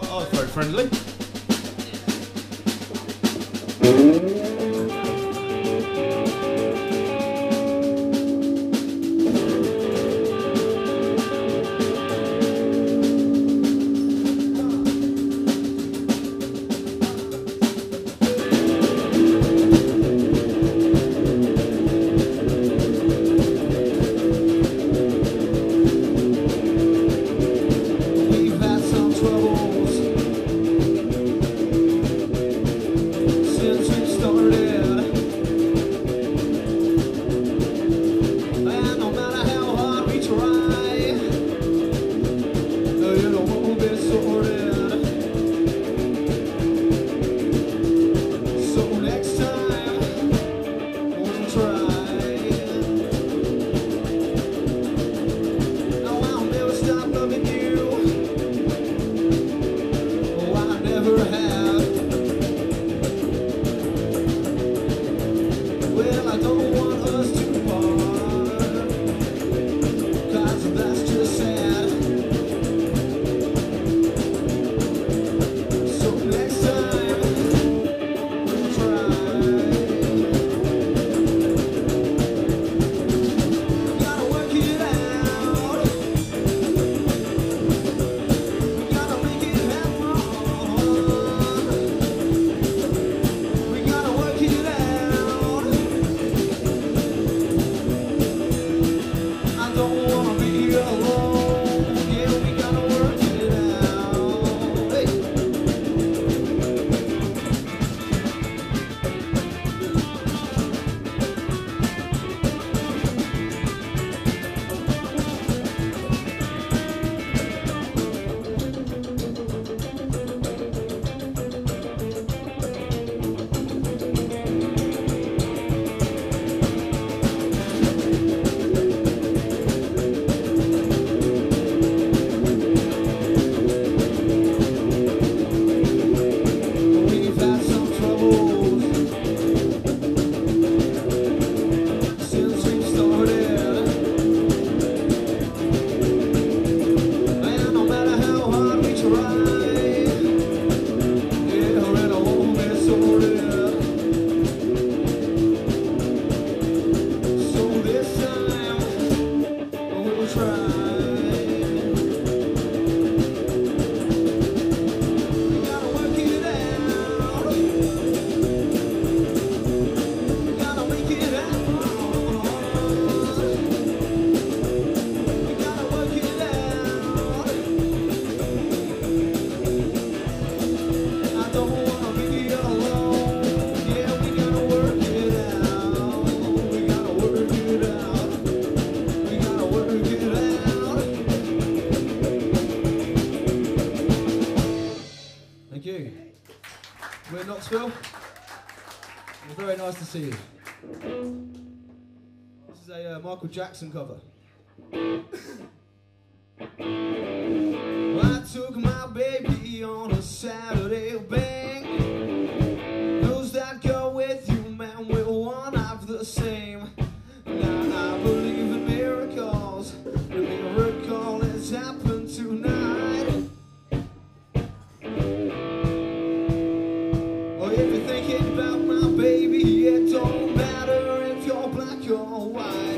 Oh, very friendly. We're Knoxville. It's very nice to see you. This is a Michael Jackson cover. Well, I took my baby on a Saturday, bang. Who's that girl with you, man? We're one of the same. Now I believe in miracles. The miracle has happened tonight. Oh, if you're thinking about my baby, it don't matter if you're black or white.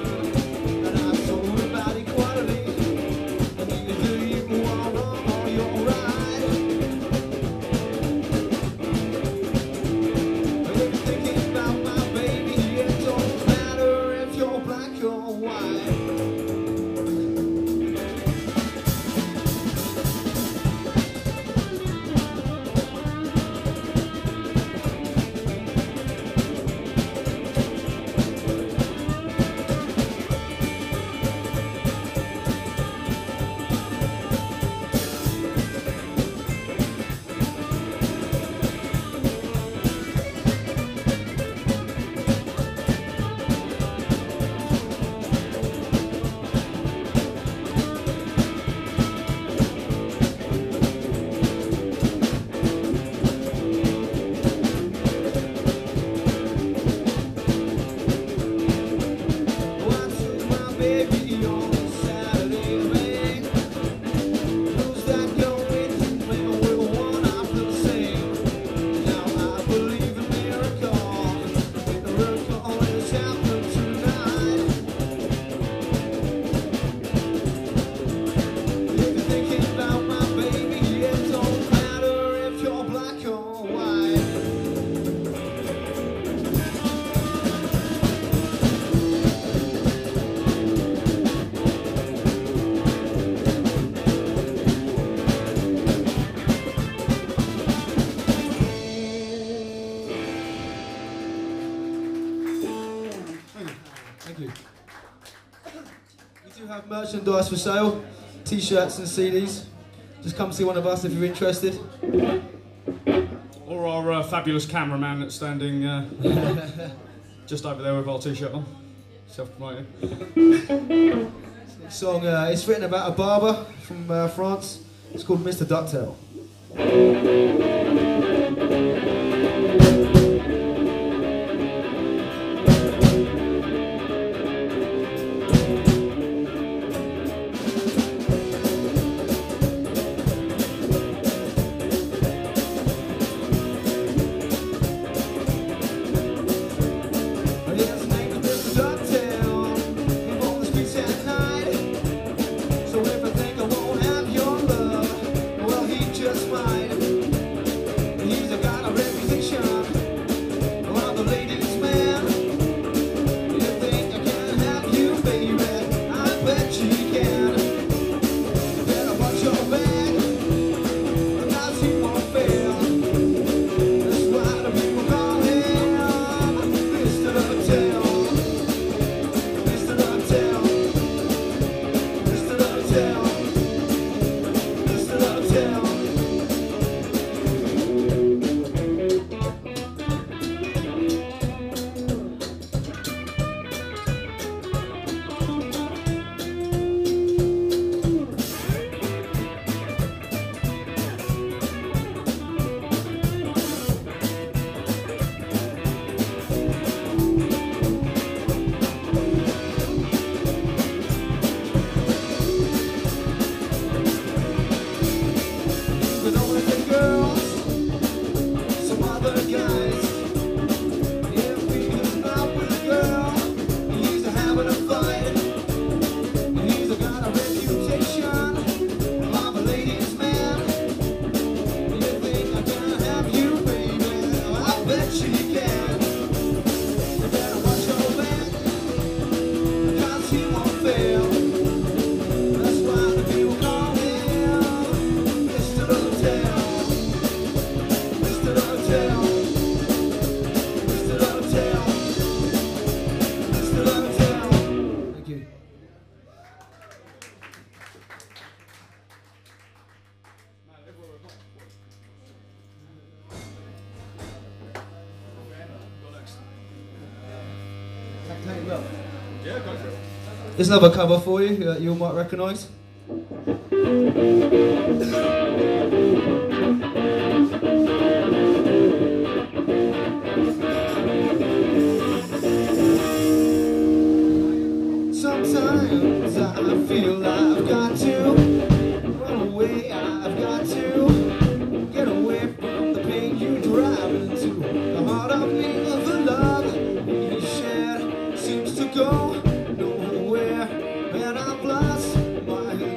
Your merchandise for sale, t-shirts and CDs. Just come see one of us if you're interested. Or our fabulous cameraman that's standing just over there with our t-shirt on. Self-promoting. Song, it's written about a barber from France. It's called Mr. Ducktail. There's another cover for you that you might recognise. Sometimes I feel I've got to run away, I've got to get away from the pain you drive into. The heart of me, the love we shared seems to go. And I've lost my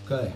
Okay.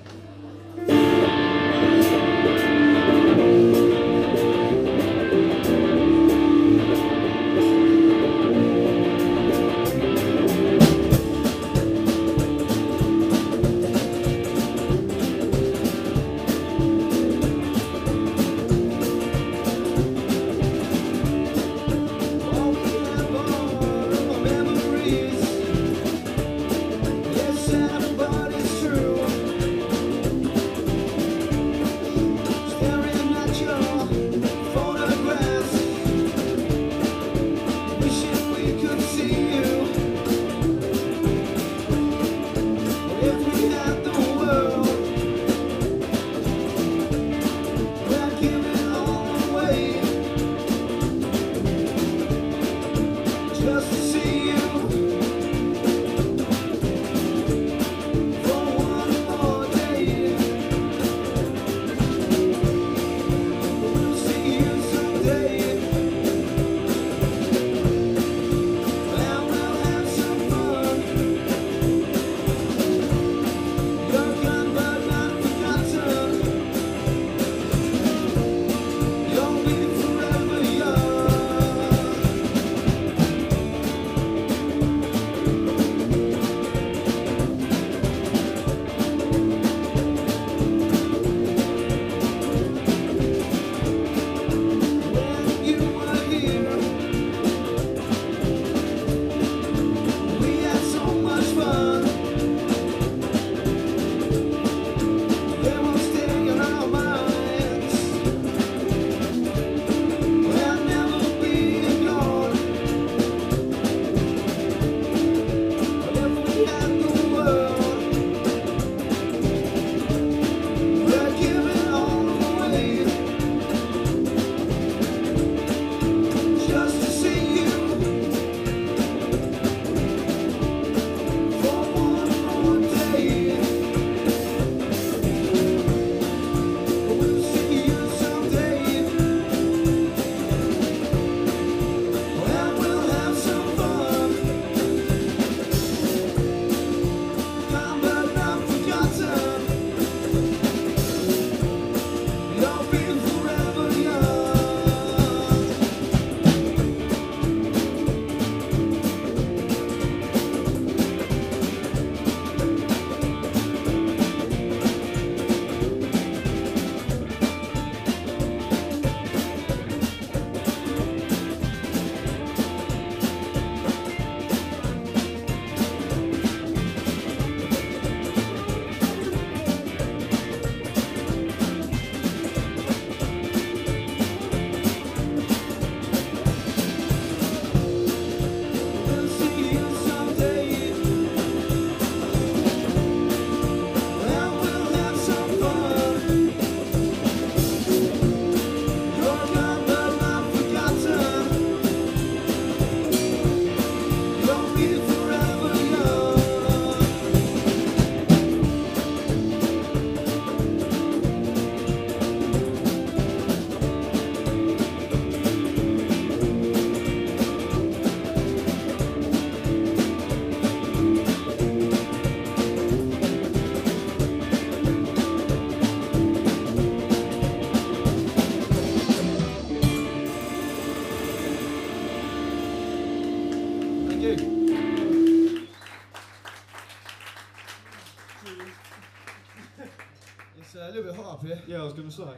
It's a little bit hot up here. Yeah, I was going to say.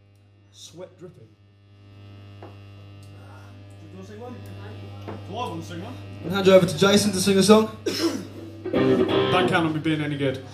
Sweat dripping. Do you want to sing one? Do I want to sing one? I'll hand you over to Jason to sing a song. Don't count on me being any good.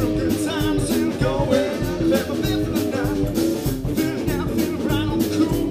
Cool.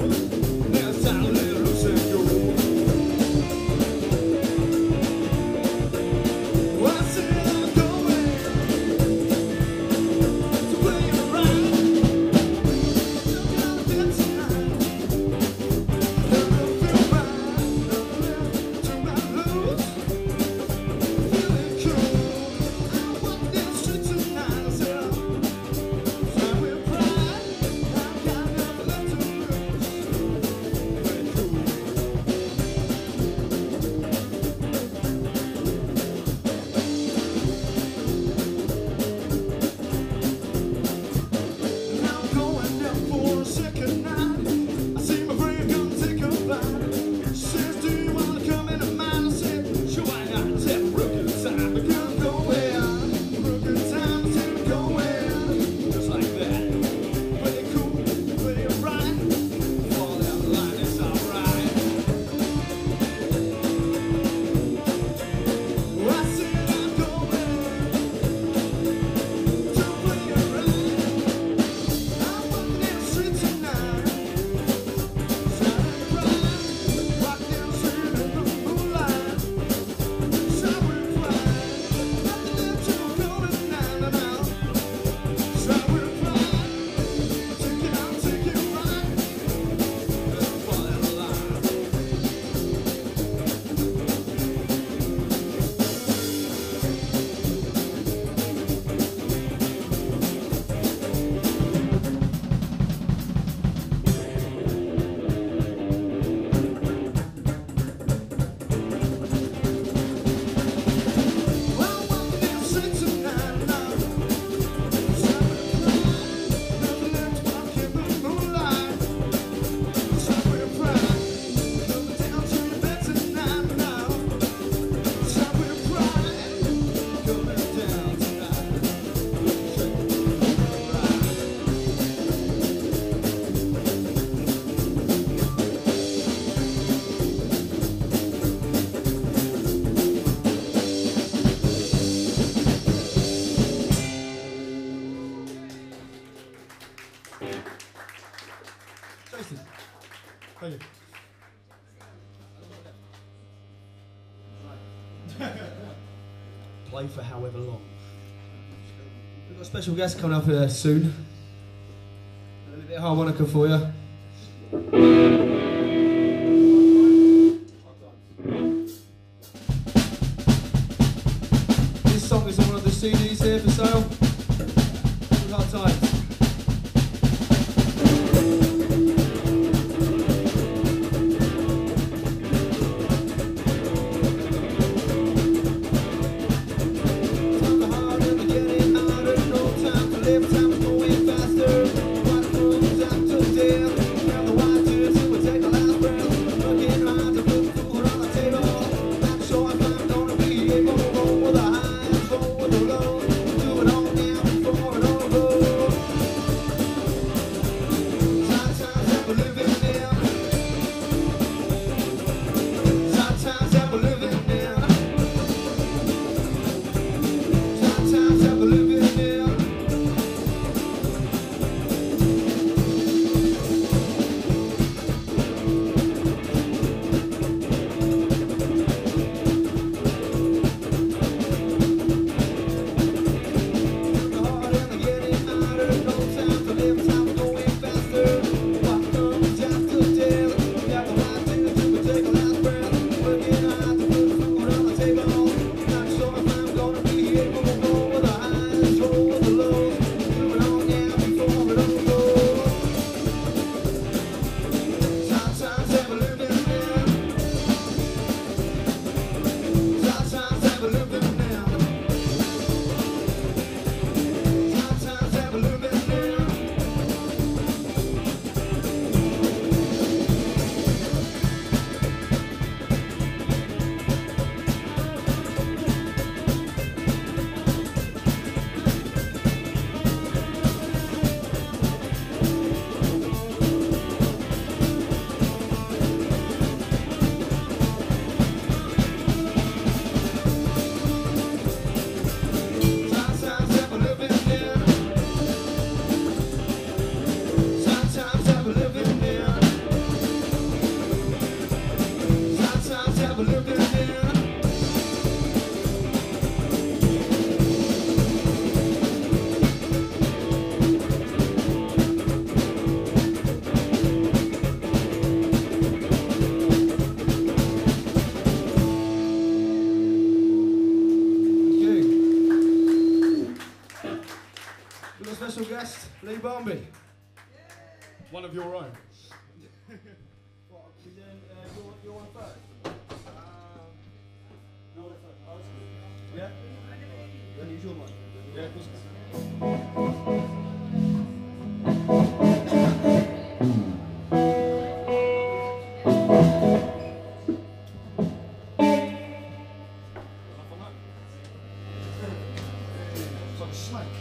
Thank you. Play for however long. We've got a special guest coming up here soon. A little bit of harmonica for you. This song is on one of the CDs here for sale. Called Hard Times. Special guest, Lee Barnby. One of your own. What, are we doing your one first? Yeah? Then use your mic. Yeah, of course. It's like a snake.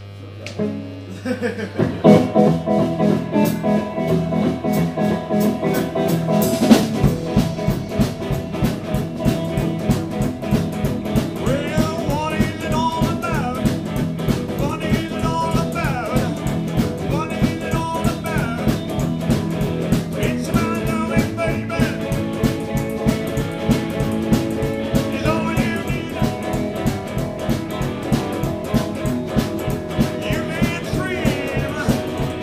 You can dream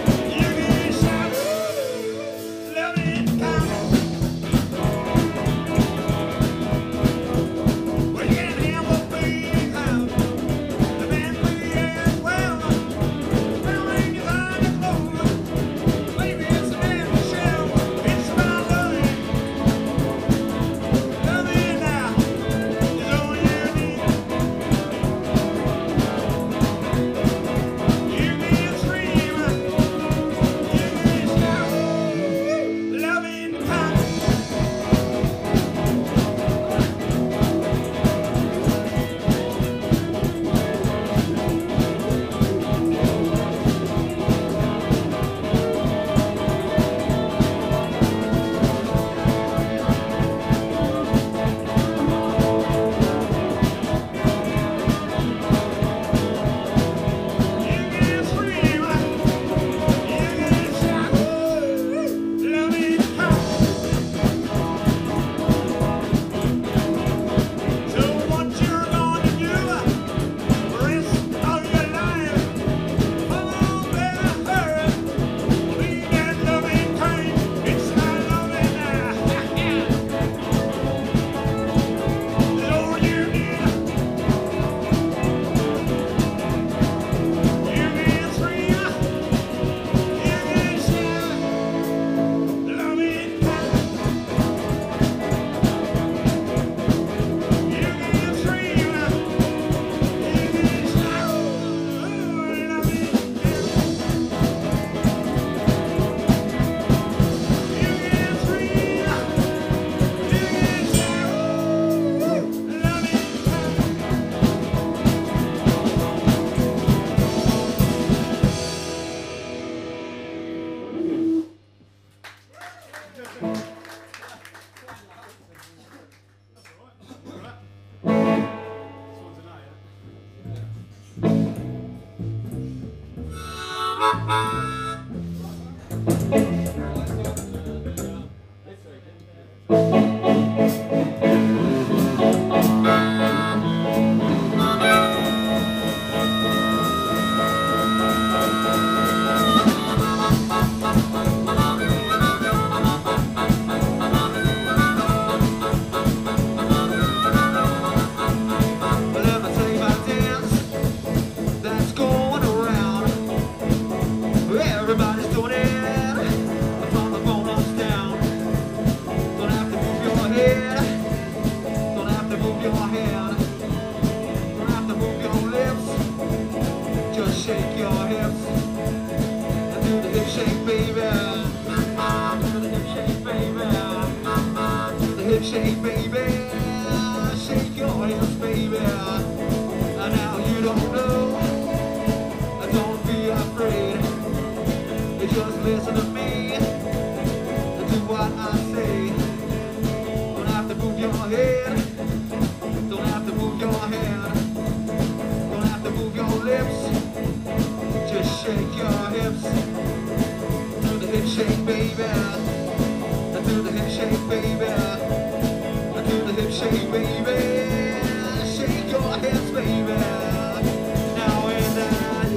Shake, baby, shake your hips, baby. And now you don't know, don't be afraid. You just listen to me and do what I say. Don't have to move your head, don't have to move your hand, don't have to move your lips. Just shake your hips. Do the hip shake, baby. Do the hip shake, baby. Do the hip shake, baby. Shake your hips, baby. Now and then.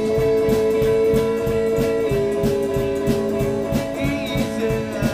Easy.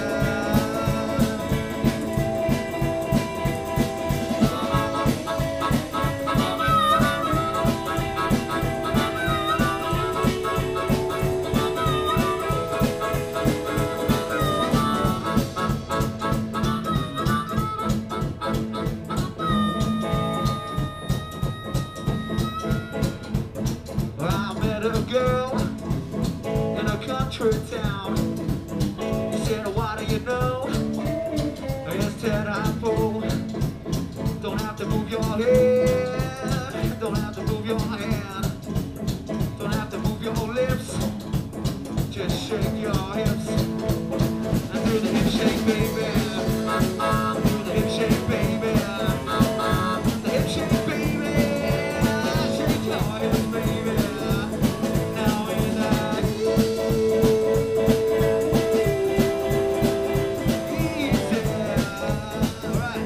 I met a girl in a country town. She said, what do you know? It's Ted Apple. Don't have to move your head, don't have to move your hand, don't have to move your lips. Just shake your hips and do the hip shake, baby. Do the hip shake, baby. The hip shake, baby. Shake your hips, baby. Now and then. Easy. All right.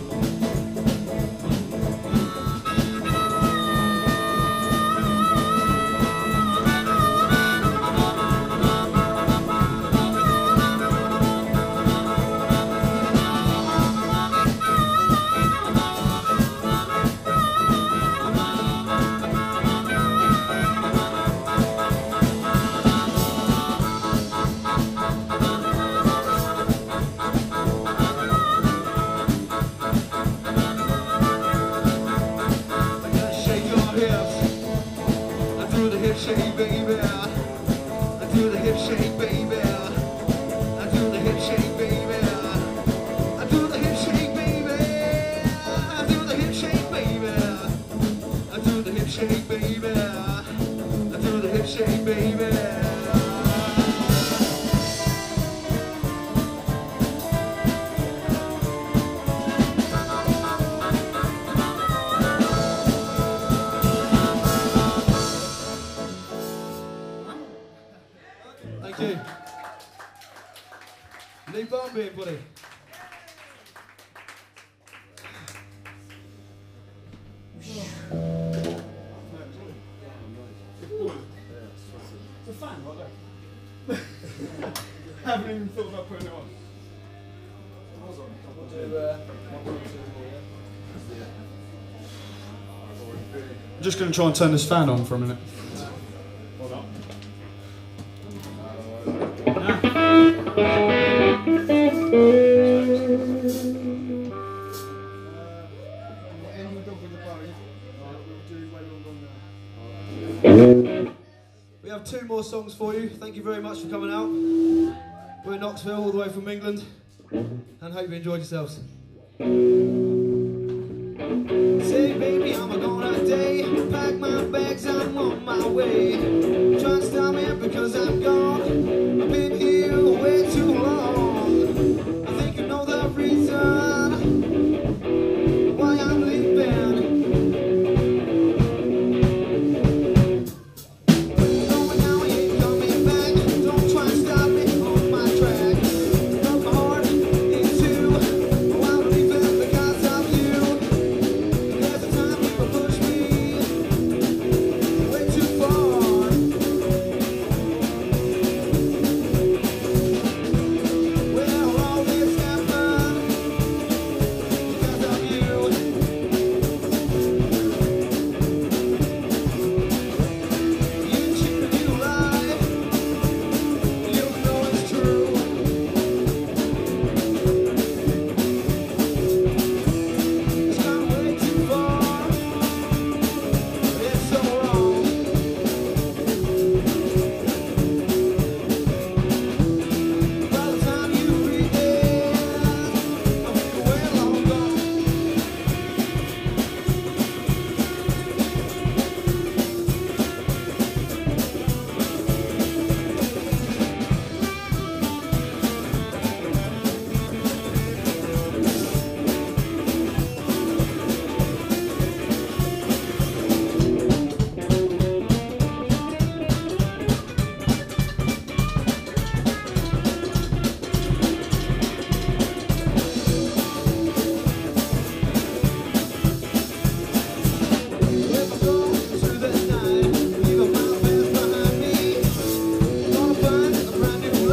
Shake your hips. I do the hip shake, baby. I do the hip shake, baby. I do the hip shake, baby. I do the hip shake, baby. I do the hip shake, baby. I do the hip shake, baby. I do the hip shake, baby. Thank you. Lee Barnby, buddy. It's a fan right there. Haven't even thought about putting it on. I'm just going to try and turn this fan on for a minute. Hold on. We have two more songs for you. Thank you very much for coming out. We're in Knoxville, all the way from England, and hope you enjoyed yourselves. Say, baby, I'm gonna day. Pack my bags, I'm on my way. Try to stop me because I'm gone. I've been here way too long. I think you know the reason why I'm leaving. Going now, we ain't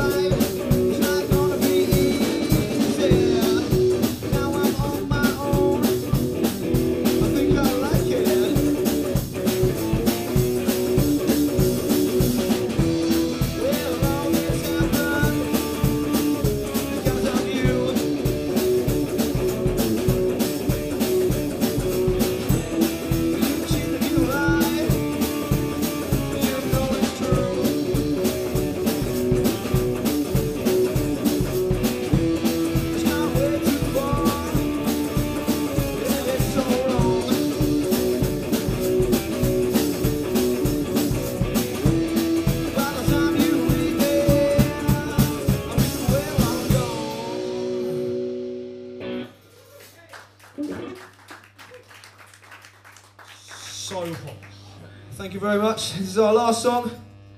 So hot. Thank you very much. This is our last song.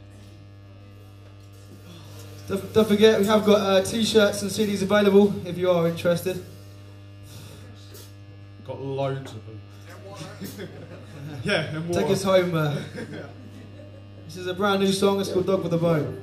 Don't forget, we have got t-shirts and CDs available if you are interested. Got loads of them. Yeah, and water. Take us home. This is a brand new song. It's called Dog with a Bone.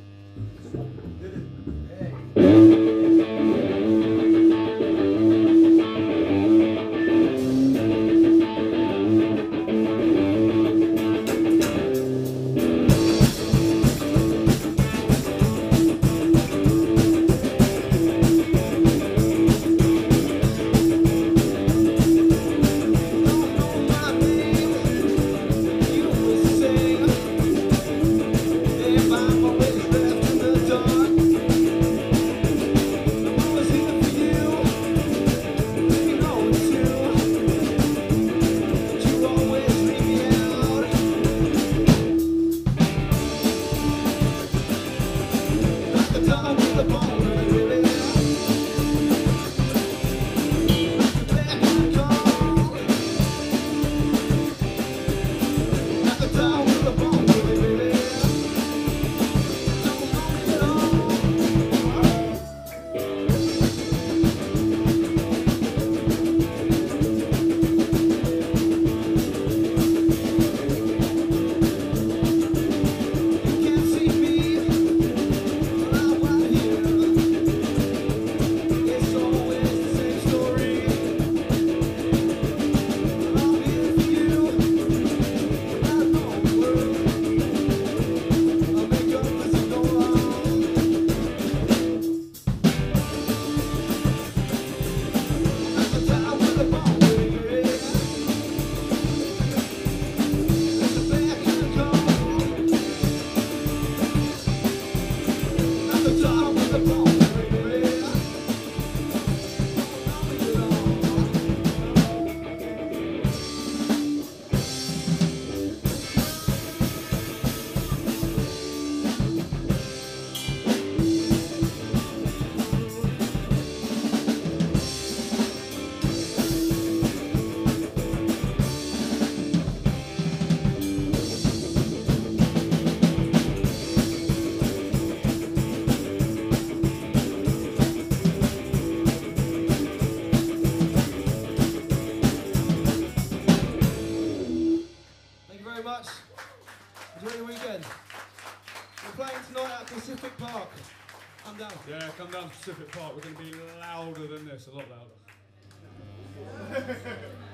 Enjoy your weekend. We're playing tonight at Pacific Park. Come down. Yeah, come down to Pacific Park. We're going to be louder than this, a lot louder.